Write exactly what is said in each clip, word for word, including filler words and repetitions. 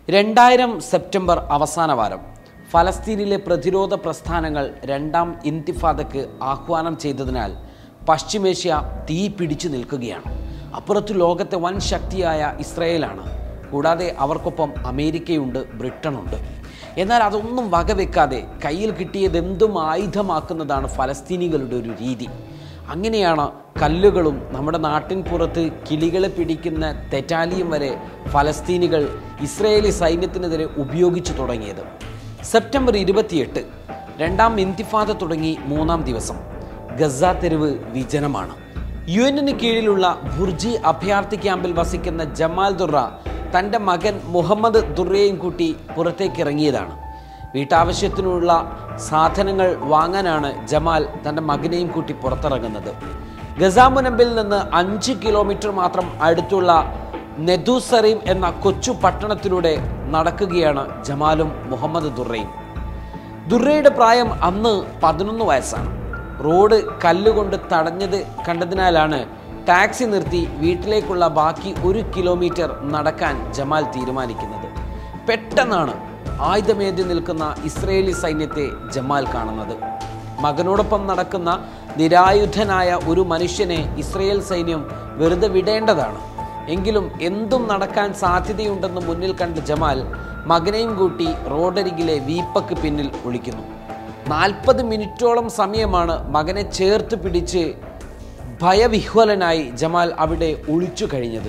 രണ്ടായിരം സെപ്റ്റംബർ അവസാന വാരം ഫലസ്തീനിലെ പ്രതിരോധ പ്രസ്ഥാനങ്ങൾ രണ്ടാം ഇന്തിഫാദയ്ക്ക് ആഹ്വാനം ചെയ്തതിനാൽ പശ്ചിമേഷ്യ തീ പിടിച്ചു നിൽക്കുകയാണ്. അപ്പുറത്ത് ലോകത്തെ വൻ ശക്തിയായ ഇസ്രായേലാണ്. കൂടാതെ അവർക്കൊപ്പം അമേരിക്കയുണ്ട്, ബ്രിട്ടനുണ്ട്. എന്നാൽ അതൊന്നും വകവെക്കാതെ കയ്യിൽ കിട്ടിയതെന്തും ആയുധമാക്കുന്നതാണ് ഫലസ്തീനികളുടെ ഒരു രീതി. അങ്ങനെയാണ് കല്ലുകളും നമ്മുടെ നാട്ടിൻ പുറത്ത് കിളികളെ പിടിക്കുന്ന തെറ്റാലിയും വരെ ഫലസ്തീനികൾ ഇസ്രായേലി സൈന്യത്തിനെതിരെ ഉപയോഗിച്ചു തുടങ്ങിയത്. സെപ്റ്റംബർ ഇരുപത്തിയെട്ട് രണ്ടാം ഇന്തിഫാദ തുടങ്ങി മൂന്നാം ദിവസം ഗസ തെരുവ് വിജനമാണ്. യു എന്നിന് കീഴിലുള്ള ബുർജി അഭയാർത്ഥി ക്യാമ്പിൽ വസിക്കുന്ന ജമാൽ ദുറ തൻ്റെ മകൻ മുഹമ്മദ് ദുറയെയും കൂട്ടി പുറത്തേക്ക് ഇറങ്ങിയതാണ്. വീട്ടാവശ്യത്തിനുള്ള സാധനങ്ങൾ വാങ്ങാനാണ് ജമാൽ തൻ്റെ മകനെയും കൂട്ടി പുറത്തിറങ്ങുന്നത്. ഗസാമുനമ്പിൽ നിന്ന് അഞ്ച് കിലോമീറ്റർ മാത്രം അടുത്തുള്ള നെദുസറീം എന്ന കൊച്ചു പട്ടണത്തിലൂടെ നടക്കുകയാണ് ജമാലും മുഹമ്മദ് ദുറയും. ദുറയുടെ പ്രായം അന്ന് പതിനൊന്ന് വയസ്സാണ്. റോഡ് കല്ലുകൊണ്ട് തടഞ്ഞത് കണ്ടതിനാലാണ് ടാക്സി നിർത്തി വീട്ടിലേക്കുള്ള ബാക്കി ഒരു കിലോമീറ്റർ നടക്കാൻ ജമാൽ തീരുമാനിക്കുന്നത്. പെട്ടെന്നാണ് ആയുധമേന്തി നിൽക്കുന്ന ഇസ്രയേലി സൈന്യത്തെ ജമാൽ കാണുന്നത്. മകനോടൊപ്പം നടക്കുന്ന നിരായുധനായ ഒരു മനുഷ്യനെ ഇസ്രയേൽ സൈന്യം വെറുതെ വിടേണ്ടതാണ്. എങ്കിലും എന്തും നടക്കാൻ സാധ്യതയുണ്ടെന്ന് മുന്നിൽ കണ്ട ജമാൽ മകനെയും കൂട്ടി റോഡരികിലെ വീപ്പക്ക് പിന്നിൽ ഒളിക്കുന്നു. നാൽപ്പത് മിനിറ്റോളം സമയമാണ് മകനെ ചേർത്ത് പിടിച്ച് ഭയവിഹ്വലനായി ജമാൽ അവിടെ ഒളിച്ചു കഴിഞ്ഞത്.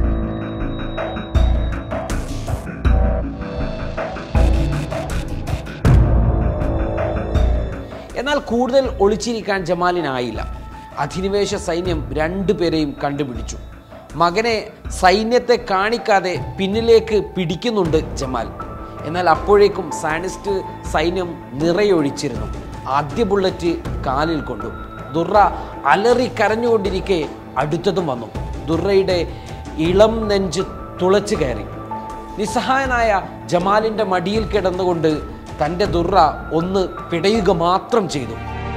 എന്നാൽ കൂടുതൽ ഒളിച്ചിരിക്കാൻ ജമാലിനായില്ല. അധിനിവേശ സൈന്യം രണ്ടുപേരെയും കണ്ടുപിടിച്ചു. മകനെ സൈന്യത്തെ കാണിക്കാതെ പിന്നിലേക്ക് പിടിക്കുന്നുണ്ട് ജമാൽ. എന്നാൽ അപ്പോഴേക്കും സാനിസ്റ്റ് സൈന്യം നിറയൊഴിച്ചിരുന്നു. ആദ്യ ബുള്ളറ്റ് കാലിൽ കൊണ്ടു. ദുറ അലറി കരഞ്ഞുകൊണ്ടിരിക്കെ അടുത്തതും വന്നു. ദുറയുടെ ഇളം നെഞ്ച് തുളച്ചു കയറി. നിസ്സഹായനായ ജമാലിൻ്റെ മടിയിൽ കിടന്നുകൊണ്ട് തൻ്റെ ദുറ ഒന്ന് പിടയുക മാത്രം ചെയ്തു.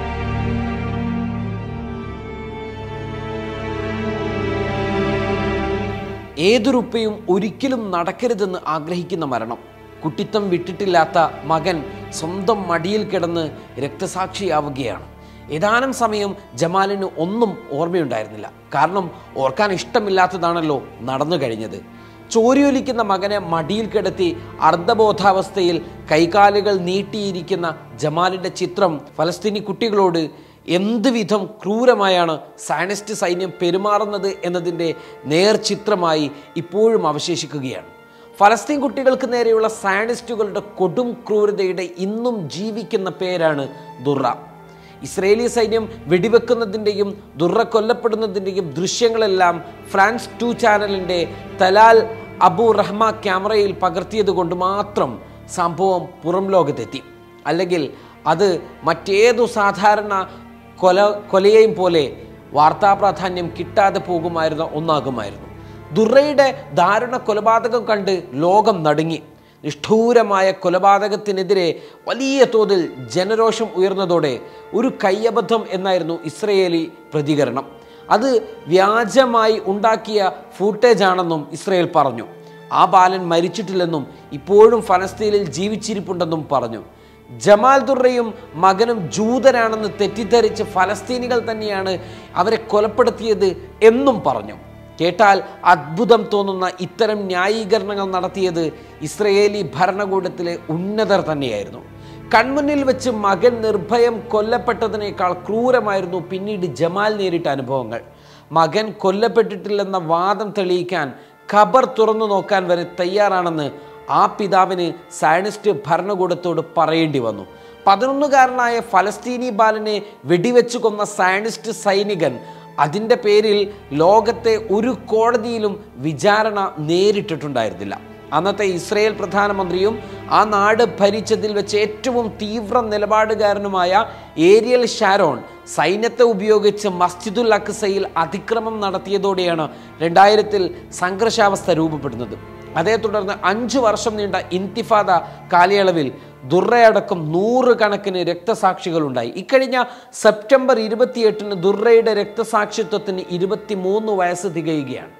ഏതൊരുപ്പയും ഒരിക്കലും നടക്കരുതെന്ന് ആഗ്രഹിക്കുന്ന മരണം. കുട്ടിത്തം വിട്ടിട്ടില്ലാത്ത മകൻ സ്വന്തം മടിയിൽ കിടന്ന് രക്തസാക്ഷിയാവുകയാണ്. ഏതാനും സമയം ജമാലിന് ഒന്നും ഓർമ്മയുണ്ടായിരുന്നില്ല. കാരണം ഓർക്കാൻ ഇഷ്ടമില്ലാത്തതാണല്ലോ നടന്നു കഴിഞ്ഞത്. ചോരിയൊലിക്കുന്ന മകനെ മടിയിൽ കിടത്തി അർദ്ധബോധാവസ്ഥയിൽ കൈകാലുകൾ നീട്ടിയിരിക്കുന്ന ജമാലിൻ്റെ ചിത്രം ഫലസ്തീനി കുട്ടികളോട് എന്ത് വിധം ക്രൂരമായാണ് സാനിസ്റ്റ് സൈന്യം പെരുമാറുന്നത് എന്നതിൻ്റെ നേർചിത്രമായി ഇപ്പോഴും അവശേഷിക്കുകയാണ്. ഫലസ്തീൻ കുട്ടികൾക്ക് നേരെയുള്ള സാനിസ്റ്റുകളുടെ കൊടും ക്രൂരതയുടെ ഇന്നും ജീവിക്കുന്ന പേരാണ് ദുറ. ഇസ്രയേലി സൈന്യം വെടിവെക്കുന്നതിൻ്റെയും ദുറ കൊല്ലപ്പെടുന്നതിൻ്റെയും ദൃശ്യങ്ങളെല്ലാം ഫ്രാൻസ് ടു ചാനലിൻ്റെ തലാൽ അബു റഹ്മ ക്യാമറയിൽ പകർത്തിയത് കൊണ്ട് മാത്രം സംഭവം പുറം ലോകത്തെത്തി. അല്ലെങ്കിൽ അത് മറ്റേതു സാധാരണ കൊല കൊലയെയും പോലെ വാർത്താ പ്രാധാന്യം കിട്ടാതെ പോകുമായിരുന്ന ഒന്നാകുമായിരുന്നു. ദുറയുടെ ദാരുണ കൊലപാതകം കണ്ട് ലോകം നടുങ്ങി. നിഷ്ഠൂരമായ കൊലപാതകത്തിനെതിരെ വലിയ തോതിൽ ജനരോഷം ഉയർന്നതോടെ ഒരു കയ്യബദ്ധം എന്നായിരുന്നു ഇസ്രയേലി പ്രതികരണം. അത് വ്യാജമായി ഉണ്ടാക്കിയ ഫൂട്ടേജ് ആണെന്നും ഇസ്രയേൽ പറഞ്ഞു. ആ ബാലൻ മരിച്ചിട്ടില്ലെന്നും ഇപ്പോഴും ഫലസ്തീനിൽ ജീവിച്ചിരിപ്പുണ്ടെന്നും പറഞ്ഞു. ജമാൽ ദുറയും മകനും ജൂതരാണെന്ന് തെറ്റിദ്ധരിച്ച് ഫലസ്തീനികൾ തന്നെയാണ് അവരെ കൊലപ്പെടുത്തിയത് എന്നും പറഞ്ഞു. കേട്ടാൽ അത്ഭുതം തോന്നുന്ന ഇത്തരം ന്യായീകരണങ്ങൾ നടത്തിയത് ഇസ്രയേലി ഭരണകൂടത്തിലെ ഉന്നതർ തന്നെയായിരുന്നു. കൺമുന്നിൽ വെച്ച് മകൻ നിർഭയം കൊല്ലപ്പെട്ടതിനേക്കാൾ ക്രൂരമായിരുന്നു പിന്നീട് ജമാൽ നേരിട്ട അനുഭവങ്ങൾ. മകൻ കൊല്ലപ്പെട്ടിട്ടില്ലെന്ന വാദം തെളിയിക്കാൻ ഖബർ തുറന്നു നോക്കാൻ വരെ തയ്യാറാണെന്ന് ആ പിതാവിന് സയനിസ്റ്റ് ഭരണകൂടത്തോട് പറയേണ്ടി വന്നു. പതിനൊന്നുകാരനായ ഫലസ്തീനി ബാലനെ വെടിവെച്ചു കൊന്ന സയനിസ്റ്റ് സൈനികൻ അതിൻ്റെ പേരിൽ ലോകത്തെ ഒരു കോടതിയിലും വിചാരണ നേരിട്ടിട്ടുണ്ടായിരുന്നില്ല. അന്നത്തെ ഇസ്രയേൽ പ്രധാനമന്ത്രിയും ആ നാട് ഭരിച്ചതിൽ വെച്ച് ഏറ്റവും തീവ്ര നിലപാടുകാരനുമായ ഏരിയൽ ഷാരോൺ സൈന്യത്തെ ഉപയോഗിച്ച് മസ്ജിദുൽ അഖ്സയിൽ അതിക്രമം നടത്തിയതോടെയാണ് രണ്ടായിരത്തിൽ സംഘർഷാവസ്ഥ രൂപപ്പെടുന്നത്. അതേ തുടർന്ന് അഞ്ചു വർഷം നീണ്ട ഇന്തിഫാദ കാലയളവിൽ ദുറയടക്കം നൂറുകണക്കിന് രക്തസാക്ഷികളുണ്ടായി. ഇക്കഴിഞ്ഞ സെപ്റ്റംബർ ഇരുപത്തിയെട്ടിന് ദുറയുടെ രക്തസാക്ഷിത്വത്തിന് ഇരുപത്തി മൂന്ന് വയസ്സ് തികയുകയാണ്.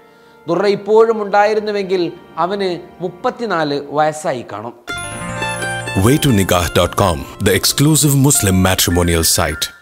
ദുർറ ഇപ്പോഴും ഉണ്ടായിരുന്നുവെങ്കിൽ അവന് മുപ്പത്തിനാല് വയസ്സായി കാണും. way to nikah dot com, the exclusive Muslim matrimonial site.